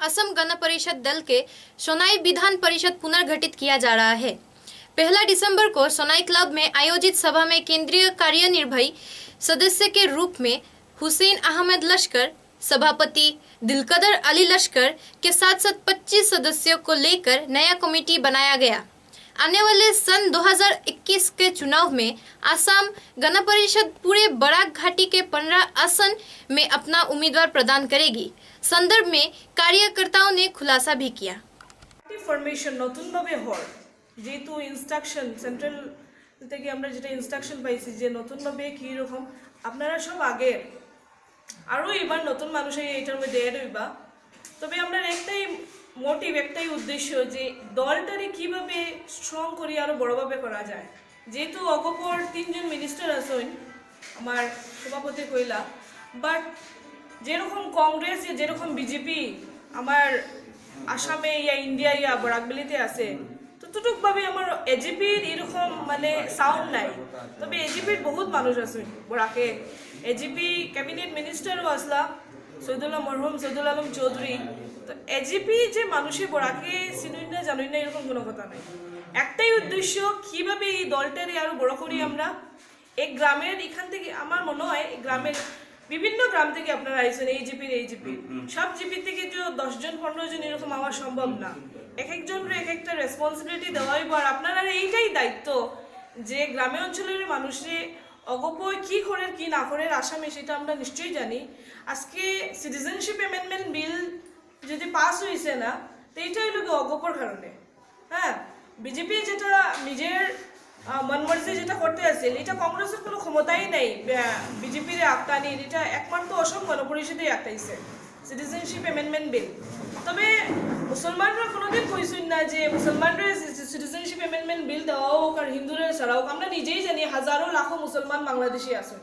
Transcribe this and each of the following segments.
असम गण परिषद दल के सोनाई विधान परिषद पुनर्गठित किया जा रहा है। 1 दिसंबर को सोनाई क्लब में आयोजित सभा में केंद्रीय कार्यनिर्वाही सदस्य के रूप में हुसैन अहमद लश्कर, सभापति दिलकदर अली लश्कर के साथ 25 सदस्यों को लेकर नया कमेटी बनाया गया। आने वाले सन 2021 के चुनाव में असम गण परिषद पूरे बराक घाटी के 15 आसन में अपना उम्मीदवार प्रदान करेगी। संदर्भ में कार्यकर्ताओं ने खुलासा भी किया। फॉर्मेशन नतून भावे हर जेहेतु इंस्ट्रक्शन सेंट्रल থেকে আমরা যেটা ইনস্ট্রাকশন পাইছি যে নতুন ভাবে কি রকম আপনারা সব আগে আরো এবার নতুন মানুষ এইটার মধ্যে এড হইবা। তবে আমরা একটাই মোটিভ একটাই উদ্দেশ্য যে দলটারে কিভাবে স্ট্রং করি আরো বড়ভাবে করা যায়। যেহেতু অগপর 3 জন মিনিস্টার আছেন আমার সভাপতি কইলা, বাট যেরকম কংগ্রেস যেরকম বিজেপি আমার আসামে ইয়া ইন্ডিয়া ইয়া বরাকবেলিতে আছে ততটুক ভাবে আমার এজিপির এরকম মানে সাউন্ড নাই। তবে এজিপির বহুত মানুষ আছে বরাকে, এজিপি ক্যাবিনেট মিনিস্টারও আসলা সৈদুল্লাহ মরহুম সৈদুল আলম চৌধুরী। তো এজিপি যে মানুষের বরাকে চিনুই না জানুই না এরকম কোনো কথা নাই। একটাই উদ্দেশ্য কিভাবে এই দলটারে আরো বড় করি আমরা। এই গ্রামের এখান থেকে আমার মনে হয় গ্রামের বিভিন্ন গ্রাম থেকে আপনারা আইছেন এইজিপি সব জিপি থেকে যে 10 জন 15 জন এরকম হওয়া সম্ভব না। এক একজনের এক একটা রেসপন্সিবিলিটি দেওয়া হইব। আর আপনারা এইটাই দায়িত্ব যে গ্রামে অঞ্চলের মানুষে অগপয় কি করে কি না করে আসামে সেটা আমরা নিশ্চয়ই জানি। আজকে সিটিজেনশিপ অ্যামেন্ডমেন্ট বিল যদি পাস হয়েছে না তো এইটাই হলো অগপর কারণে। হ্যাঁ, বিজেপি যেটা নিজের মনমর্জি যেটা করতে আছে এটা কংগ্রেসের কোনো ক্ষমতাই নেই বিজেপির আটকানির। এটা একমাত্র অসম গণপরিষদে আটকাইছে সিটিজেনশিপ অ্যামেন্ডমেন্ট বিল। তবে মুসলমানরা কোনোদিন কইছেন না যে মুসলমানরা সিটিজেনশিপ অ্যামেন্ডমেন্ট বিল দেওয়া হোক আর হিন্দুরা ছাড়া হোক। আমরা নিজেই জানি হাজারো লাখো মুসলমান বাংলাদেশি আছেন।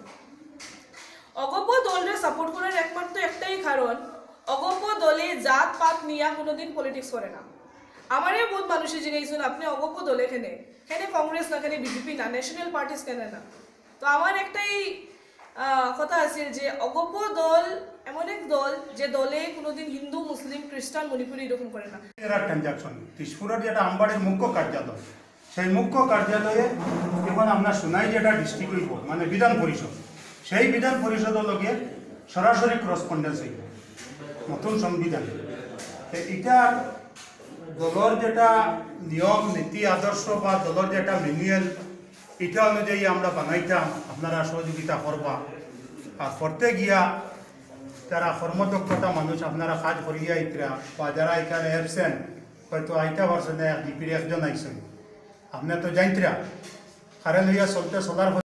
অগপ দলরে সাপোর্ট করার একমাত্র একটাই কারণ অগপ দলে জাত পাত নিয়ে কোনোদিন পলিটিক্স করে না। আমারও বহুত মানুষই জিজ্ঞাসেন আপনি অগপ দলে কেনে কংগ্রেস না কেনে বিজেপি না ন্যাশনাল পার্টিস কেনে না। তো আমার একটাই কথা আছে যে অগপ দল এমন এক দল যে দলে কোনোদিন হিন্দু মুসলিম খ্রিস্টান মণিপুরি এরকম করে না। ট্রানজাকশন তিসপুরের যেটা আমবাড়ির মুখ্য কার্যালয় সেই মুখ্য কার্যালয়ে এখন আমরা সোনাই যেটা ডিস্ট্রিক্ট হইব মানে বিধান পরিষদ সেই বিধান পরিষদের লগে সরাসরি করসপন্ডেন্স হইব নতুন সংবিধান। এটা দলের যেটা নিয়ম নীতি আদর্শ বা দলের যেটা ম্যানুয়াল এটা অনুযায়ী আমরা বানাইতাম। আপনারা সহযোগিতা করবা আর করতে গিয়া যারা কর্মদক্ষতা মানুষ আপনারা কাজ করিয়া ইকরা বা যারা এখানে অ্যাবসেন্ট হয়তো আইটা পারছেন না জিপির একজন আইসেন আপনি তো জানতরা কারণ হইয়া চলতে চলার